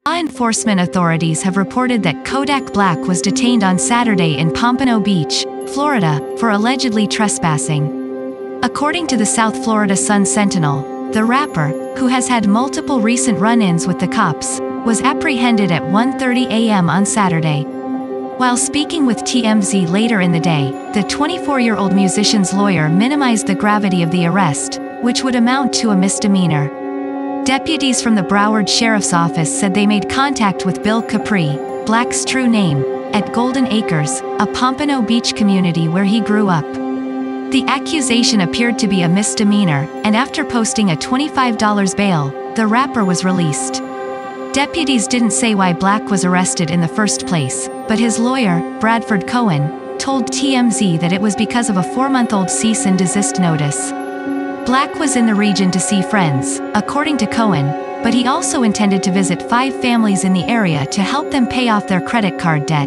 Law enforcement authorities have reported that Kodak Black was detained on Saturday in Pompano Beach, Florida, for allegedly trespassing. According to the South Florida Sun-Sentinel, the rapper, who has had multiple recent run-ins with the cops, was apprehended at 1:30 a.m. on Saturday. While speaking with TMZ later in the day, the 24-year-old musician's lawyer minimized the gravity of the arrest, which would amount to a misdemeanor. Deputies from the Broward Sheriff's Office said they made contact with Bill Capri, Black's true name, at Golden Acres, a Pompano Beach community where he grew up. The accusation appeared to be a misdemeanor, and after posting a $25 bail, the rapper was released. Deputies didn't say why Black was arrested in the first place, but his lawyer, Bradford Cohen, told TMZ that it was because of a 4-month-old cease and desist notice. Black was in the region to see friends, according to Cohen, but he also intended to visit 5 families in the area to help them pay off their credit card debt.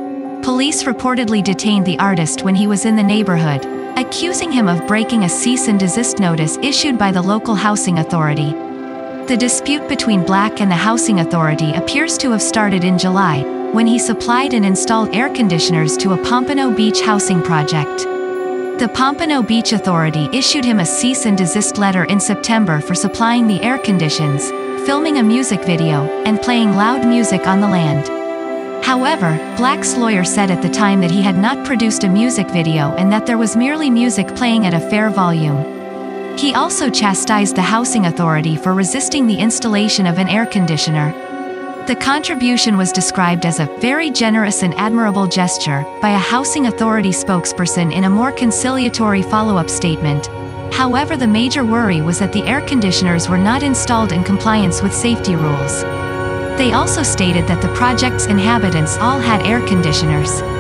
Police reportedly detained the artist when he was in the neighborhood, accusing him of breaking a cease and desist notice issued by the local housing authority. The dispute between Black and the housing authority appears to have started in July, when he supplied and installed air conditioners to a Pompano Beach housing project. The Pompano Beach Authority issued him a cease and desist letter in September for supplying the air conditions, filming a music video, and playing loud music on the land. However, Black's lawyer said at the time that he had not produced a music video and that there was merely music playing at a fair volume. He also chastised the housing authority for resisting the installation of an air conditioner. The contribution was described as a very generous and admirable gesture by a housing authority spokesperson in a more conciliatory follow-up statement. However, the major worry was that the air conditioners were not installed in compliance with safety rules. They also stated that the project's inhabitants all had air conditioners.